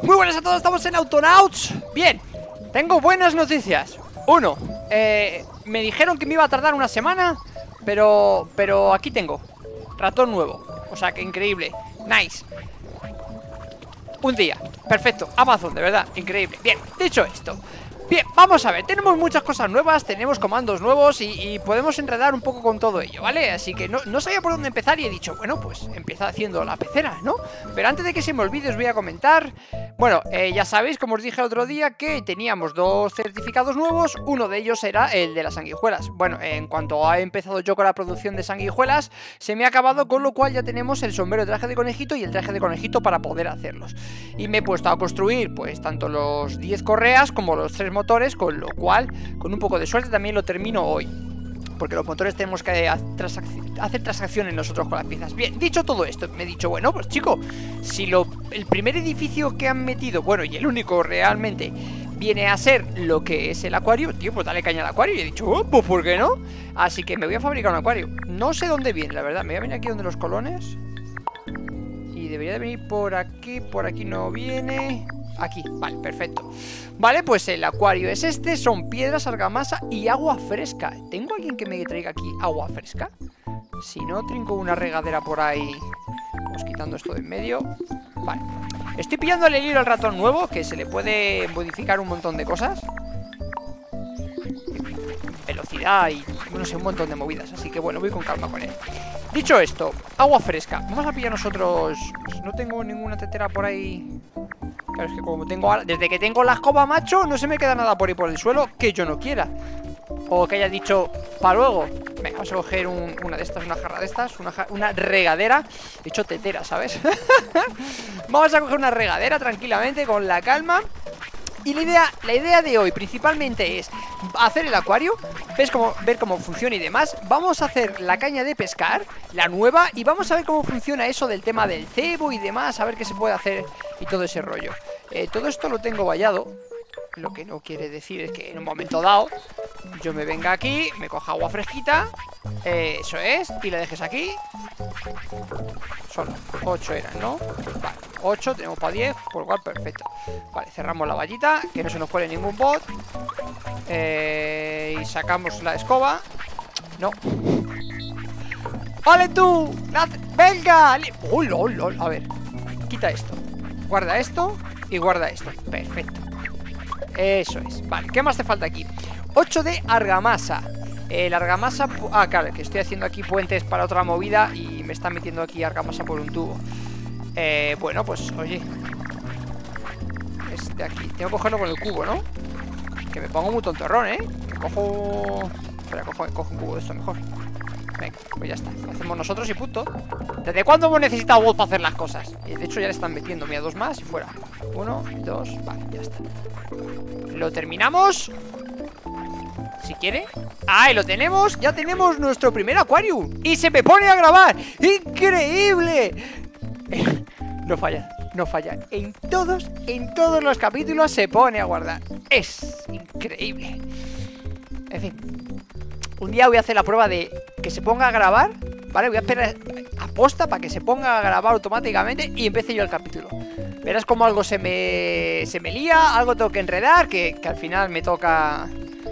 Muy buenas a todos, estamos en Autonauts. Bien, tengo buenas noticias. Uno, me dijeron que me iba a tardar una semana, pero aquí tengo ratón nuevo. O sea que increíble, nice. Un día, perfecto, Amazon, de verdad, increíble. Bien, dicho esto, bien, vamos a ver, tenemos muchas cosas nuevas, tenemos comandos nuevos y podemos enredar un poco con todo ello, ¿vale? Así que no sabía por dónde empezar y he dicho, bueno, pues empieza haciendo la pecera, ¿no? Pero antes de que se me olvide os voy a comentar. Bueno, ya sabéis, como os dije el otro día, que teníamos dos certificados nuevos. Uno de ellos era el de las sanguijuelas. Bueno, en cuanto he empezado yo con la producción de sanguijuelas, se me ha acabado, con lo cual ya tenemos el sombrero de traje de conejito y el traje de conejito para poder hacerlos. Y me he puesto a construir, pues, tanto los 10 correas como los 3 motores, con lo cual, con un poco de suerte, también lo termino hoy. Porque los motores tenemos que hacer transacciones nosotros con las piezas. Bien, dicho todo esto, me he dicho, bueno, pues chico, si el primer edificio que han metido, bueno, y el único realmente, viene a ser lo que es el acuario, tío, pues dale caña al acuario. Y he dicho, oh, pues ¿por qué no? Así que me voy a fabricar un acuario. No sé dónde viene, la verdad. Me voy a venir aquí donde los colones. Y debería de venir por aquí no viene. Aquí, vale, perfecto. Vale, pues el acuario es este. Son piedras, argamasa y agua fresca. ¿Tengo alguien que me traiga aquí agua fresca? Si no, trinco una regadera por ahí. Vamos quitando esto de en medio. Vale, estoy pillándole el hilo al ratón nuevo, que se le puede modificar un montón de cosas. Velocidad y, no sé, un montón de movidas. Así que bueno, voy con calma con él. Dicho esto, agua fresca. Vamos a pillar nosotros. No tengo ninguna tetera por ahí. Claro, es que como desde que tengo la escoba, macho, no se me queda nada por ahí por el suelo que yo no quiera. O que haya dicho, para luego. Venga, vamos a coger una de estas, una jarra de estas, una regadera. He hecho tetera, ¿sabes? Vamos a coger una regadera tranquilamente, con la calma. Y la idea de hoy principalmente es hacer el acuario, ver cómo funciona y demás. Vamos a hacer la caña de pescar, la nueva, y vamos a ver cómo funciona eso del tema del cebo y demás, a ver qué se puede hacer y todo ese rollo. Todo esto lo tengo vallado, lo que no quiere decir es que en un momento dado yo me venga aquí, me coja agua fresquita, eso es, y la dejes aquí. Son 8 eran, ¿no? Vale, 8, tenemos para 10, por lo cual perfecto. Vale, cerramos la vallita, que no se nos cuele ningún bot. Y sacamos la escoba. No. ¡Vale tú! ¡Venga! ¡Oh, lol, lol! A ver, quita esto, guarda esto y guarda esto. Perfecto. Eso es. Vale, ¿qué más te falta aquí? 8 de argamasa. La argamasa... Ah, claro, que estoy haciendo aquí puentes para otra movida y me están metiendo aquí argamasa por un tubo. Bueno, pues, oye, este aquí, tengo que cogerlo con el cubo, ¿no? Que me pongo muy tontorrón, ¿eh? Que cojo... Espera, cojo un cubo de esto mejor. Venga, pues ya está, lo hacemos nosotros y punto. ¿Desde cuándo hemos necesitado bot para hacer las cosas? Y de hecho ya le están metiendo, mira, 2 más y fuera. 1, 2, vale, ya está. Lo terminamos. Si quiere. ¡Ahí lo tenemos! Ya tenemos nuestro primer acuario. Y se me pone a grabar. ¡Increíble! No falla, no falla. En todos los capítulos se pone a guardar. Es increíble. En fin, un día voy a hacer la prueba de que se ponga a grabar, ¿vale? Voy a esperar aposta para que se ponga a grabar automáticamente y empiece yo el capítulo. Verás como algo se me lía, algo tengo que enredar, que al final me toca...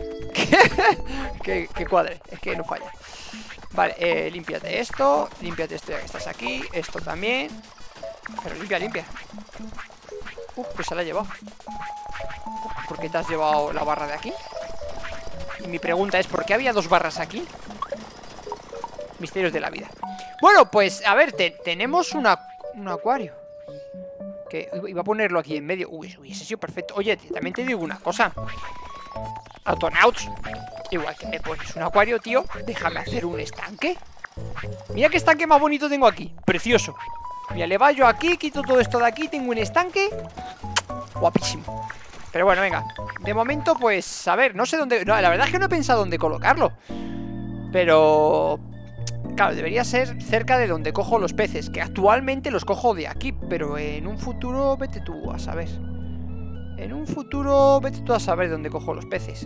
que cuadre, es que no falla. Vale, límpiate esto ya que estás aquí. Esto también. Pero limpia. Que se la ha llevado. ¿Por qué te has llevado la barra de aquí? Y mi pregunta es, ¿por qué había 2 barras aquí? Misterios de la vida. Bueno, pues, a ver, tenemos un acuario. Que iba a ponerlo aquí en medio. Uy, ese ha sido perfecto. Oye, también te digo una cosa. Autonauts, igual que me pones un acuario, tío, déjame hacer un estanque. Mira qué estanque más bonito tengo aquí. Precioso. Mira, le va yo aquí, quito todo esto de aquí, tengo un estanque guapísimo. Pero bueno, venga, de momento, pues, a ver, no sé dónde... No, la verdad es que no he pensado dónde colocarlo. Pero... Claro, debería ser cerca de donde cojo los peces, que actualmente los cojo de aquí. Pero en un futuro, vete tú a saber. En un futuro, vete tú a saber dónde cojo los peces.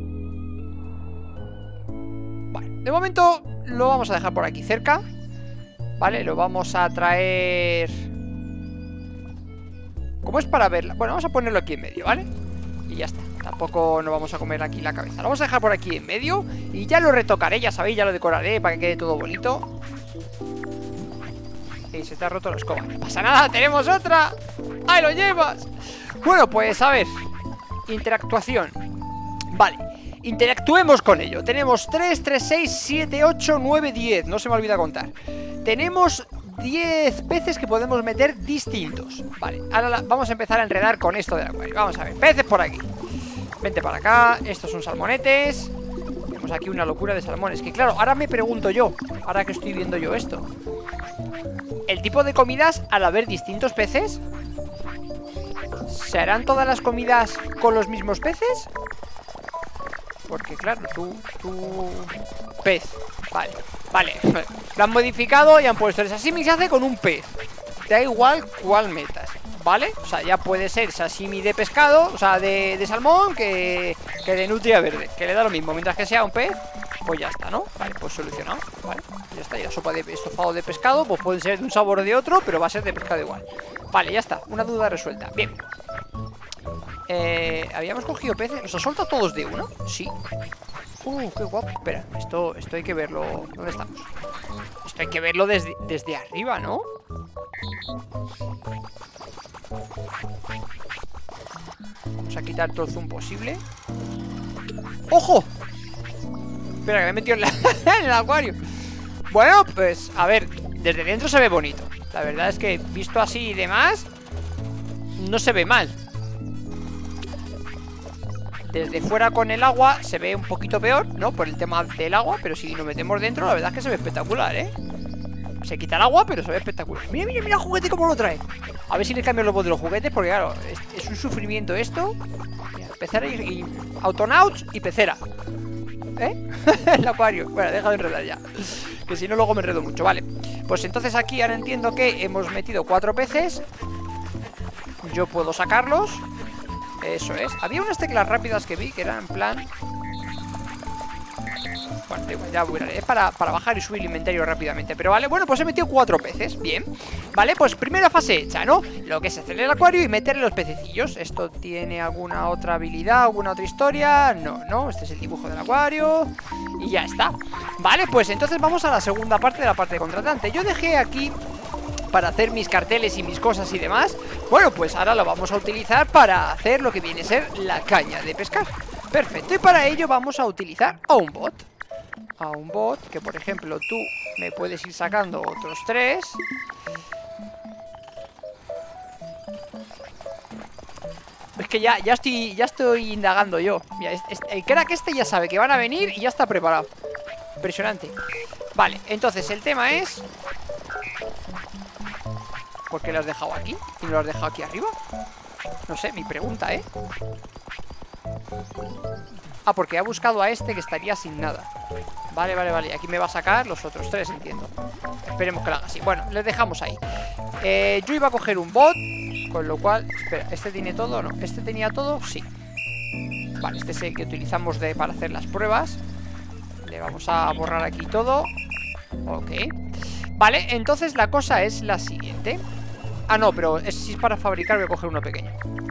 Vale, de momento lo vamos a dejar por aquí cerca. Vale, lo vamos a traer Como es para verla. Bueno, vamos a ponerlo aquí en medio, ¿vale? Y ya está. Tampoco nos vamos a comer aquí la cabeza. Lo vamos a dejar por aquí en medio. Y ya lo retocaré, ya sabéis, ya lo decoraré para que quede todo bonito. Y se te ha roto la escoba. No pasa nada, tenemos otra. ¡Ahí lo llevas! Bueno, pues a ver. Interactuación. Vale, interactuemos con ello. Tenemos 3, 3, 6, 7, 8, 9, 10. No se me olvida contar. Tenemos 10 peces que podemos meter distintos. Vale, ahora vamos a empezar a enredar con esto del acuario. Vamos a ver, peces por aquí. Vente para acá, estos son salmonetes. Tenemos aquí una locura de salmones. Que claro, ahora me pregunto yo, ahora que estoy viendo yo esto, el tipo de comidas al haber distintos peces, ¿se harán todas las comidas con los mismos peces? Porque claro, tú pez. Vale, lo han modificado y han puesto el sashimi se hace con un pez. Da igual cuál metas, ¿vale? O sea, ya puede ser sashimi de pescado, o sea, de salmón, que de nutria verde, que le da lo mismo. Mientras que sea un pez, pues ya está, ¿no? Vale, pues solucionado, vale, ya está. Y la sopa de estofado de pescado, pues puede ser de un sabor o de otro, pero va a ser de pescado igual. Vale, ya está, una duda resuelta. Bien. Habíamos cogido peces. ¿Nos ha soltado todos de uno? Sí. Qué guapo. Espera, esto hay que verlo. ¿Dónde estamos? Esto hay que verlo desde arriba, ¿no? Vamos a quitar todo el zoom posible. ¡Ojo! Espera, que me he metido en el acuario. Bueno, pues, a ver, desde dentro se ve bonito. La verdad es que visto así y demás, no se ve mal. Desde fuera con el agua se ve un poquito peor, ¿no? Por el tema del agua, pero si nos metemos dentro, la verdad es que se ve espectacular, ¿eh? Se quita el agua, pero se ve espectacular. Mira, mira, mira el juguete cómo lo trae. A ver si le cambio los bots de los juguetes, porque claro, es un sufrimiento esto. Mira, pecera y Autonauts y pecera. ¿Eh? El acuario. Bueno, deja de enredar ya, que si no luego me enredo mucho, vale. Pues entonces aquí ahora entiendo que hemos metido 4 peces. Yo puedo sacarlos. Eso es. Había unas teclas rápidas que vi que eran en plan... Bueno, ya voy a ver. Es para bajar y subir el inventario rápidamente. Pero vale, bueno, pues he metido 4 peces. Bien. Vale, pues primera fase hecha, ¿no? Lo que es hacer el acuario y meterle los pececillos. ¿Esto tiene alguna otra habilidad, alguna otra historia? No. Este es el dibujo del acuario. Y ya está. Vale, pues entonces vamos a la segunda parte de la parte de contratante. Yo dejé aquí para hacer mis carteles y mis cosas y demás. Bueno, pues ahora lo vamos a utilizar para hacer lo que viene a ser la caña de pescar. Perfecto, y para ello vamos a utilizar a un bot. A un bot que, por ejemplo, tú me puedes ir sacando otros 3. Es que ya estoy indagando yo. Mira, el crack este ya sabe que van a venir y ya está preparado. Impresionante. Vale, entonces el tema es... ¿por qué lo has dejado aquí? ¿Y no lo has dejado aquí arriba? No sé, mi pregunta, ¿eh? Ah, porque ha buscado a este que estaría sin nada. Vale. Aquí me va a sacar los otros 3, entiendo. Esperemos que lo haga así. Bueno, les dejamos ahí. Yo iba a coger un bot, con lo cual... Espera, ¿este tiene todo o no? ¿Este tenía todo? Sí. Vale, este es el que utilizamos para hacer las pruebas. Le vamos a borrar aquí todo. Ok. Vale, entonces la cosa es la siguiente. Ah, no, pero si es para fabricar voy a coger uno pequeño.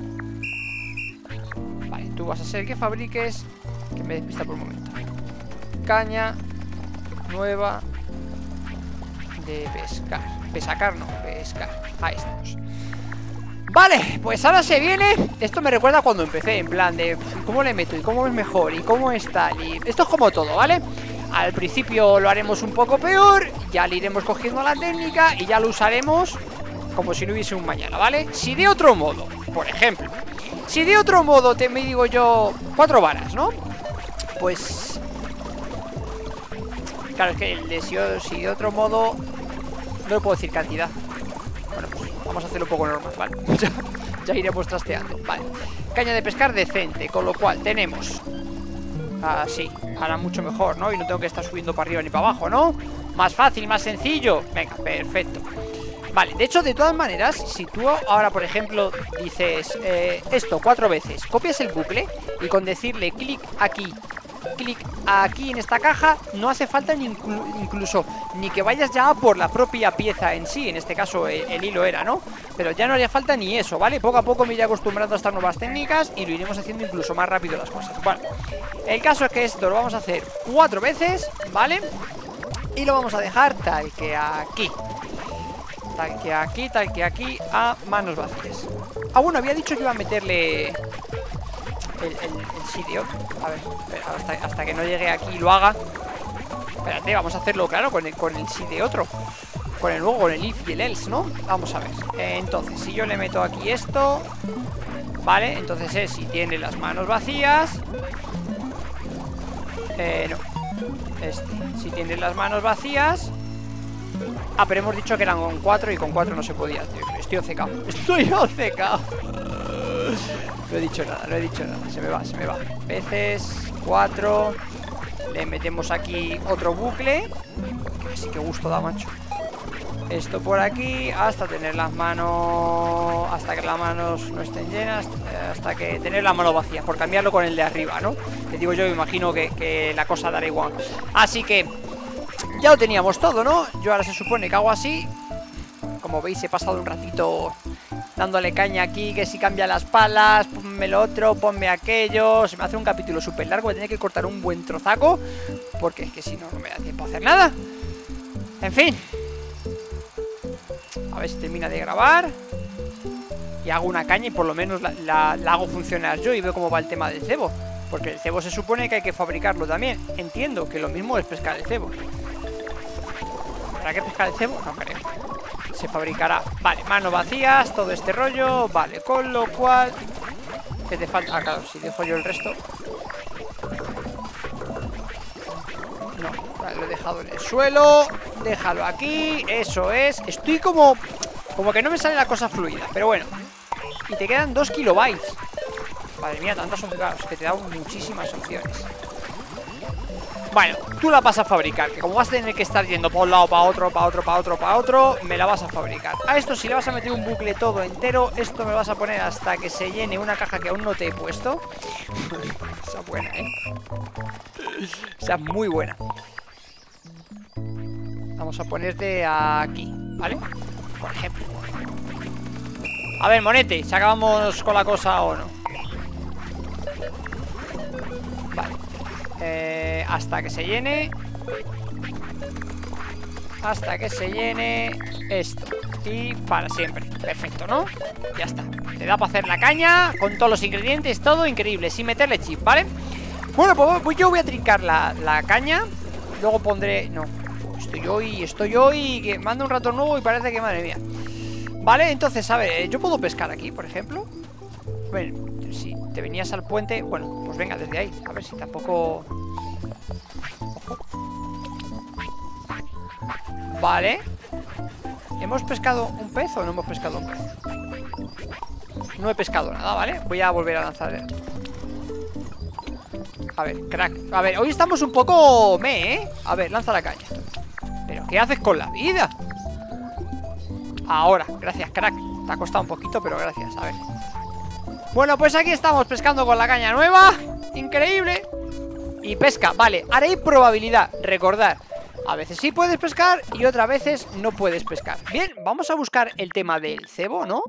Vale, tú vas a ser el que fabriques. Que me despista por un momento. Caña nueva de pescar. Pescar, no, pescar. Ahí estamos. Vale, pues ahora se viene. Esto me recuerda a cuando empecé, en plan de cómo le meto y cómo es mejor y cómo es tal. Y esto es como todo, ¿vale? Al principio lo haremos un poco peor, ya le iremos cogiendo la técnica y ya lo usaremos como si no hubiese un mañana, ¿vale? Si de otro modo, por ejemplo, si de otro modo me digo yo 4 varas, ¿no? Pues... claro, es que si de otro modo no le puedo decir cantidad. Bueno, pues vamos a hacerlo un poco normal, ¿vale? Ya iremos trasteando, vale. Caña de pescar decente, con lo cual tenemos... sí, ahora mucho mejor, ¿no? Y no tengo que estar subiendo para arriba ni para abajo, ¿no? Más fácil, más sencillo. Venga, perfecto. Vale, de hecho, de todas maneras, si tú ahora, por ejemplo, dices esto 4 veces, copias el bucle y con decirle clic aquí clic aquí en esta caja, no hace falta incluso ni que vayas ya por la propia pieza en sí. En este caso el hilo era, ¿no? Pero ya no haría falta ni eso, ¿vale? Poco a poco me iré acostumbrando a estas nuevas técnicas y lo iremos haciendo incluso más rápido las cosas. Bueno, el caso es que esto lo vamos a hacer 4 veces, ¿vale? Y lo vamos a dejar tal que aquí. Tal que aquí, a manos vacías. Ah, bueno, había dicho que iba a meterle el sitio. A ver, hasta que no llegue aquí y lo haga. Espérate, vamos a hacerlo, claro, con el sí de otro. Con el luego, con el if y el else, ¿no? Vamos a ver. Entonces, si yo le meto aquí esto, vale, entonces es si tiene las manos vacías. No. Si tiene las manos vacías. Ah, pero hemos dicho que eran con 4 y con 4 no se podía. Estoy obcecado. Estoy obcecado. No he dicho nada, no he dicho nada. Se me va. Peces, 4. Le metemos aquí otro bucle. Sí que gusto da, macho. Esto por aquí hasta tener las manos. Hasta que las manos no estén llenas. Hasta que tener las manos vacías. Por cambiarlo con el de arriba, ¿no? Te digo yo, me imagino que la cosa dará igual. Así que ya lo teníamos todo, ¿no? Yo ahora se supone que hago así. Como veis he pasado un ratito dándole caña aquí, que si cambia las palas, ponme lo otro, ponme aquello. Se me hace un capítulo súper largo, voy a tener que cortar un buen trozaco, porque es que si no, no me da tiempo a hacer nada. En fin. A ver si termina de grabar y hago una caña y por lo menos la hago funcionar yo y veo cómo va el tema del cebo. Porque el cebo se supone que hay que fabricarlo también. Entiendo que lo mismo es pescar el cebo. ¿Para qué pescar el cebo? No creo. Se fabricará. Vale, manos vacías, todo este rollo. Vale, con lo cual ¿qué te falta? Ah, claro, si dejo yo el resto. No, vale, lo he dejado en el suelo. Déjalo aquí, eso es. Estoy como que no me sale la cosa fluida, pero bueno. Y te quedan 2 kilobytes. Madre mía, tantas opciones, que te dan muchísimas opciones. Bueno, tú la vas a fabricar, que como vas a tener que estar yendo para un lado, para otro, para otro, para otro, para otro, me la vas a fabricar. A esto si le vas a meter un bucle todo entero, esto me vas a poner hasta que se llene una caja que aún no te he puesto. Esa es buena, esa es muy buena. Vamos a ponerte aquí, ¿vale? Por ejemplo. A ver, monete, si acabamos con la cosa o no. Vale. Hasta que se llene. Hasta que se llene esto. Y para siempre. Perfecto, ¿no? Ya está. Te da para hacer la caña con todos los ingredientes, todo increíble, sin meterle chip, ¿vale? Bueno, pues yo voy a trincar la caña. Luego pondré... No, estoy hoy que mando un rato nuevo y parece que madre mía. Vale, entonces, a ver, yo puedo pescar aquí, por ejemplo. Bueno, si te venías al puente, bueno, pues venga desde ahí. A ver si tampoco... Ojo. Vale. ¿Hemos pescado un pez o no hemos pescado un pez? No he pescado nada, ¿vale? Voy a volver a lanzar. A ver, crack. A ver, hoy estamos un poco... A ver, lanza la caña. ¿Pero qué haces con la vida? Ahora, gracias, crack. Te ha costado un poquito, pero gracias, a ver. Bueno, pues aquí estamos pescando con la caña nueva. Increíble. Y pesca, vale, ahora hay probabilidad. Recordar, a veces sí puedes pescar y otras veces no puedes pescar. Bien, vamos a buscar el tema del cebo, ¿no?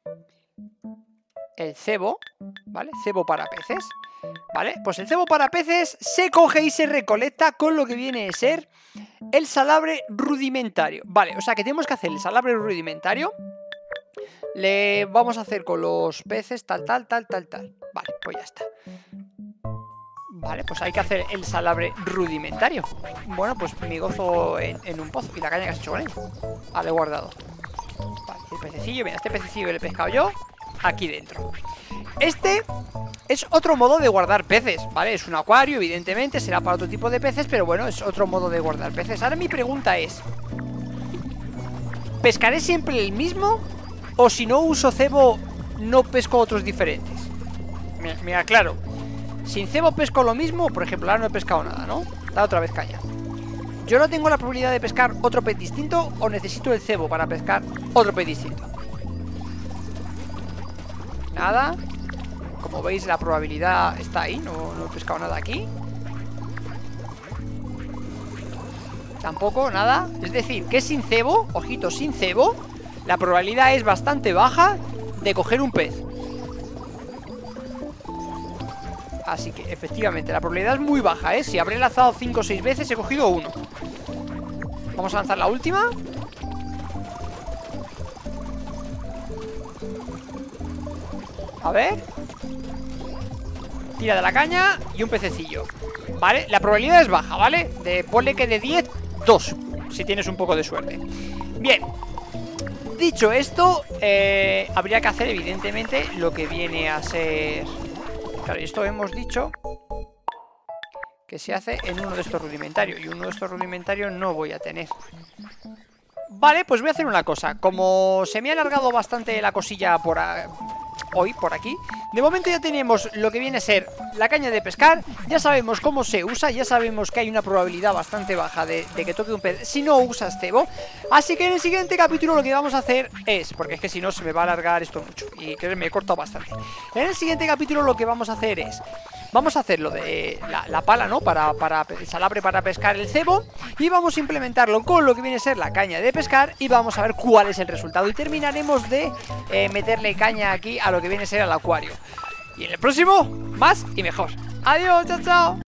El cebo, ¿vale? Cebo para peces. Vale, pues el cebo para peces se coge y se recolecta con lo que viene a ser el salabre rudimentario. Vale, o sea que tenemos que hacer el salabre rudimentario. Le vamos a hacer con los peces tal. Vale, pues ya está. Vale, pues hay que hacer el salabre rudimentario. Bueno, pues me gozo en un pozo. Y la caña que has hecho con él. Vale, guardado. Vale, el pececillo, mira, este pececillo que le he pescado yo aquí dentro. Este es otro modo de guardar peces, ¿vale? Es un acuario, evidentemente, será para otro tipo de peces, pero bueno, es otro modo de guardar peces. Ahora mi pregunta es: ¿pescaré siempre el mismo? O si no uso cebo, no pesco otros diferentes. Mira, claro, sin cebo pesco lo mismo. Por ejemplo, ahora no he pescado nada, ¿no? Da otra vez caña. ¿Yo no tengo la probabilidad de pescar otro pez distinto o necesito el cebo para pescar otro pez distinto? Nada. Como veis, la probabilidad está ahí. No he pescado nada aquí. Tampoco, nada. Es decir, que sin cebo, ojito, sin cebo, la probabilidad es bastante baja de coger un pez. Así que, efectivamente, la probabilidad es muy baja, ¿eh? Si habré lanzado 5 o 6 veces, he cogido uno. Vamos a lanzar la última. A ver. Tira de la caña y un pececillo. Vale, la probabilidad es baja, ¿vale? Ponle que de 10, 2, si tienes un poco de suerte. Bien. Dicho esto, habría que hacer, evidentemente, lo que viene a ser... Claro, esto hemos dicho que se hace en uno de estos rudimentarios. Y uno de estos rudimentarios no voy a tener. Vale, pues voy a hacer una cosa. Como se me ha alargado bastante la cosilla hoy, por aquí, de momento ya tenemos lo que viene a ser la caña de pescar. Ya sabemos cómo se usa, ya sabemos que hay una probabilidad bastante baja de que toque un pez si no usas cebo. Así que en el siguiente capítulo lo que vamos a hacer es, porque es que si no se me va a alargar esto mucho y que me he cortado bastante. En el siguiente capítulo lo que vamos a hacer es, vamos a hacer lo de la pala, ¿no? El salabre para pescar el cebo. Y vamos a implementarlo con lo que viene a ser la caña de pescar. Y vamos a ver cuál es el resultado. Y terminaremos de meterle caña aquí a lo que viene a ser el acuario. Y en el próximo, más y mejor. Adiós, chao, chao.